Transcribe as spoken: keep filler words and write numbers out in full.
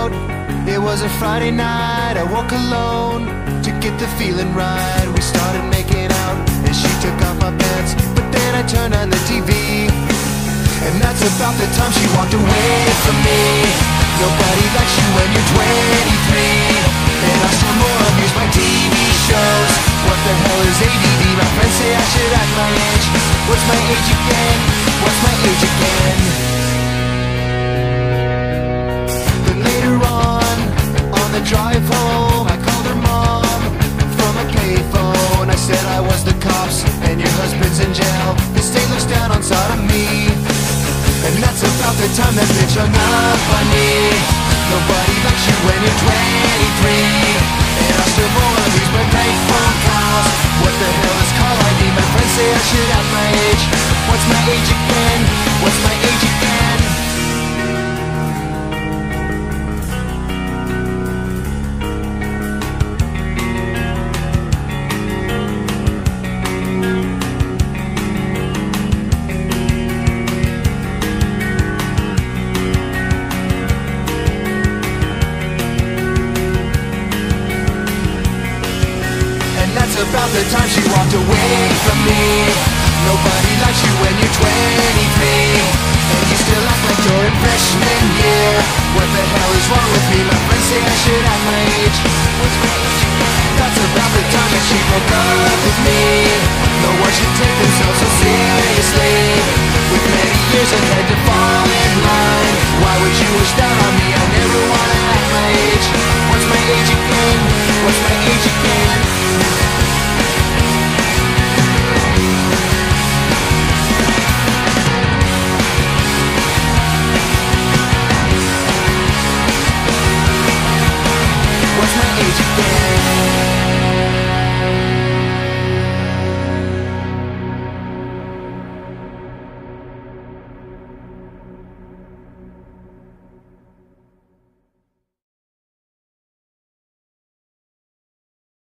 out. It was a Friday night, I woke alone to get the feeling right. We started making out and she took off my pants, but then I turned on the T V, and that's about the time she walked away from me. Nobody likes you when you're twenty-three, and I still more abuse my T V shows. What the hell is A D D? My friends say I should act my age. What's my age again? What's my age again? Then later on, on the drive home, I called her mom from a payphone. I said I was the cops and your husband's in jail. The state looks down on sodomy, and that's about the time that bitch hung up on me. Nobody likes you when you're twenty-three, and I still wanna lose my prank phone calls. What the hell is call I D? My friends say I should have my age. What's my age again? What's my age again? About the time she walked away from me. Nobody likes you when you're twenty-three, and you still act like you're in freshman year. What the hell is wrong with me? My friends say I should have my age. What's my age again? That's about the time that she broke up with me. No one should take themselves so seriously, with many years ahead to fall in line. Why would you wish down on me? I never wanna act my age. What's my age again? What's my age again? What's my age again?